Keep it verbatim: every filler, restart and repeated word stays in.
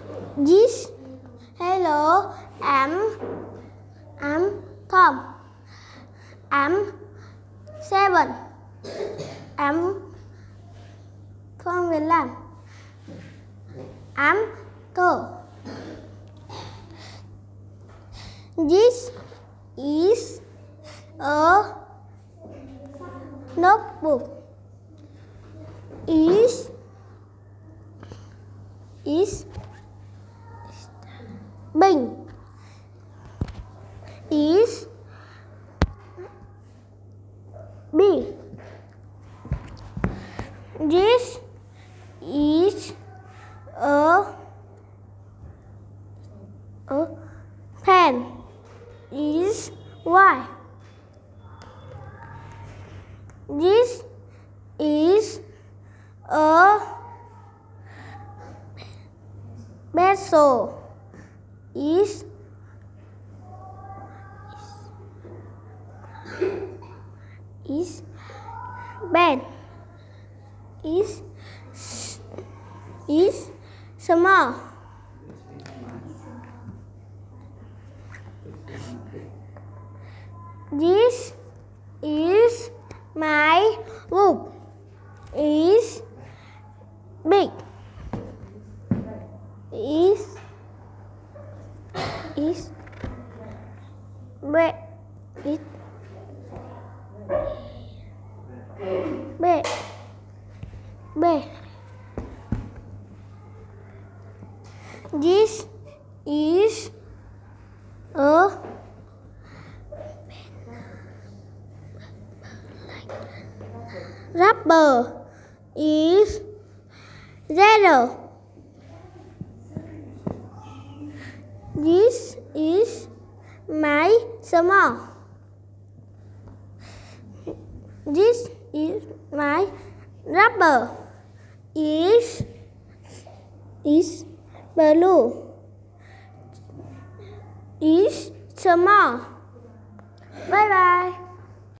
This. Hello, I'm I'm Tom. I'm seven. I'm from Việt Nam. I'm two. This is a notebook. Is is bình. Is big. This is a a pen. Is white. This is a pencil. Is is bed. Is is small. This is my room. Is big. Is is big. Is big. Big. This is a rubber. Is zero. This is my small. This is my rubber. Is is blue. Is small. Bye bye.